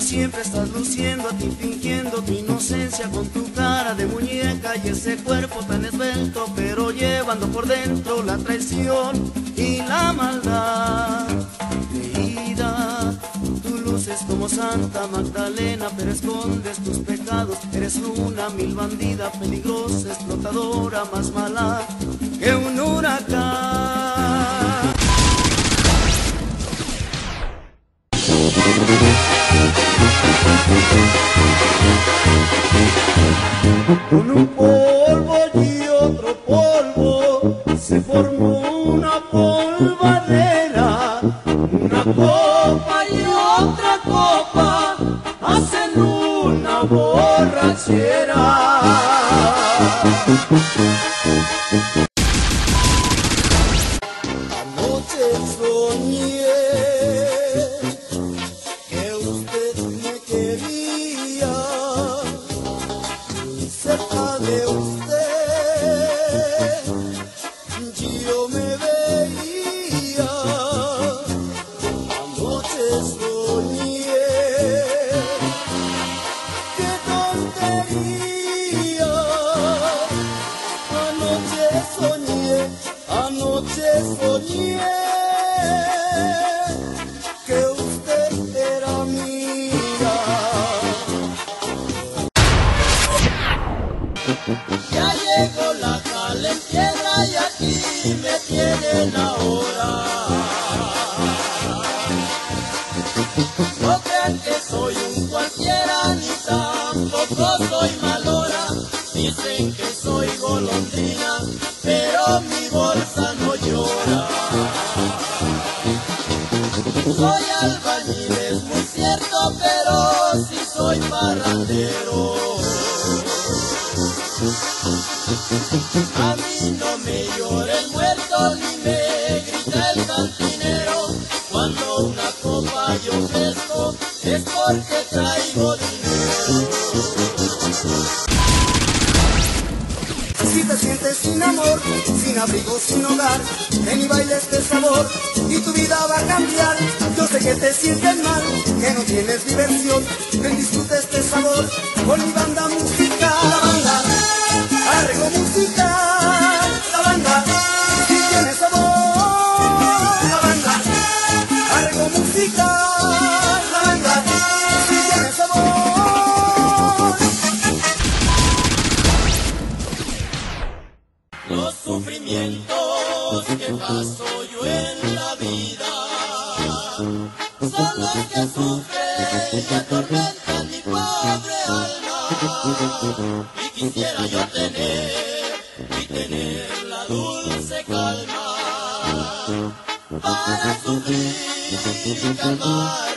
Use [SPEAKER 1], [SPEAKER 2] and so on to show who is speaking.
[SPEAKER 1] siempre estás luciendo a ti, fingiendo tu inocencia con tu cara de muñeca y ese cuerpo tan esbelto, pero llevando por dentro la traición y la maldad. Creída, tú luces como Santa Magdalena, pero escondes tus pecados. Eres una mil bandida, peligrosa, explotadora, más mala que un huracán. Con un polvo y otro polvo se formó una polvadera. Una copa y otra copa hacen una borrachera. Anoche soñé que usted me quería, cerca de usted yo me veía. Anoche soñé, qué tontería. Anoche soñé que usted era mía. Ya llegó la calentura y aquí me tienen ahora. No crean que soy un cualquiera ni tampoco soy malora. Dicen que soy golondrina, pero mi bolsa no llora. Soy albañil, es muy cierto, pero sí soy parrandero. A mí no me llora el muerto ni me grita el cantinero. Cuando una copa yo ofrezco es porque traigo dinero. Si te sientes sin amor, sin abrigo, sin hogar, ven y baila este sabor y tu vida va a cambiar. Yo sé que te sientes mal, que no tienes diversión, ven disfruta este sabor con mi banda musical. La banda, arreglo musical, la banda, si tiene sabor. La banda, arreglo musical, la banda, si tiene sabor. Los sufrimientos que paso yo en la vida son los que sufren y atormentan mi pobre alma. Y quisiera yo tener la dulce calma para sufrir y calmar